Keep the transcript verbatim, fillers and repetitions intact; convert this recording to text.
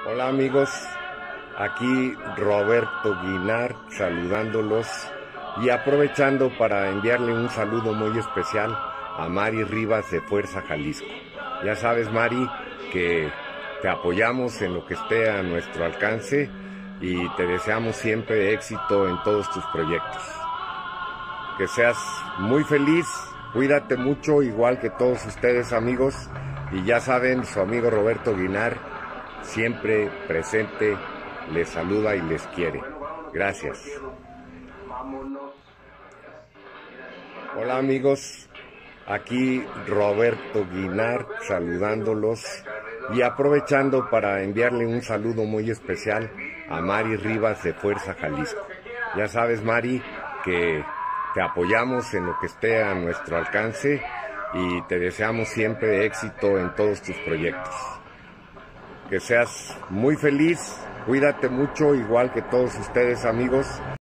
Hola amigos, aquí Roberto Guinart saludándolos y aprovechando para enviarle un saludo muy especial a Mari Rivas de Fuerza Jalisco. Ya sabes, Mari, que te apoyamos en lo que esté a nuestro alcance y te deseamos siempre éxito en todos tus proyectos. Que seas muy feliz, cuídate mucho, igual que todos ustedes amigos, y ya saben, su amigo Roberto Guinart, siempre presente, les saluda y les quiere. Gracias. Hola amigos, aquí Roberto Guinart saludándolos y aprovechando para enviarle un saludo muy especial a Mari Rivas de Fuerza Jalisco. Ya sabes, Mari, que te apoyamos en lo que esté a nuestro alcance y te deseamos siempre éxito en todos tus proyectos. Que seas muy feliz, cuídate mucho, igual que todos ustedes amigos.